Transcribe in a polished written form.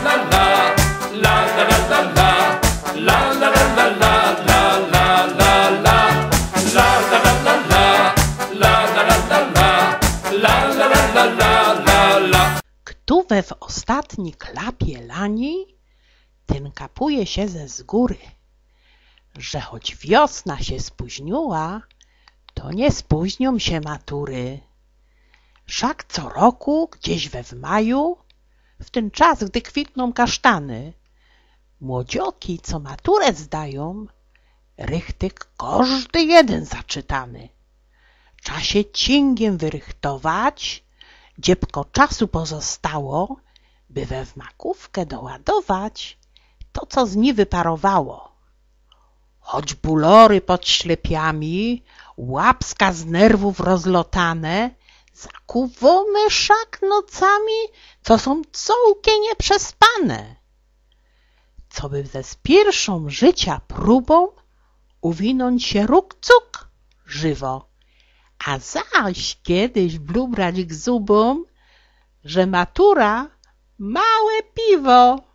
Kto we w ostatni klapie lani, ten kapuje się ze z góry, że choć wiosna się spóźniła, to nie spóźnią się matury. Wszak co roku, gdzieś w maju, w ten czas, gdy kwitną kasztany, młodzioki, co maturę zdają, rychtyk każdy jeden zaczytany. Trzeba się cingiem wyrychtować, dziebko czasu pozostało, by we w makówkę doładować to, co z niej wyparowało. Choć bulory pod ślepiami, łapska z nerwów rozlotane, zakuwone szak nocami, co są całkiem nieprzespane. Co by ze z pierwszą życia próbą uwinąć się ruk-cuk żywo, a zaś kiedyś blubrać k zubom, że matura małe piwo.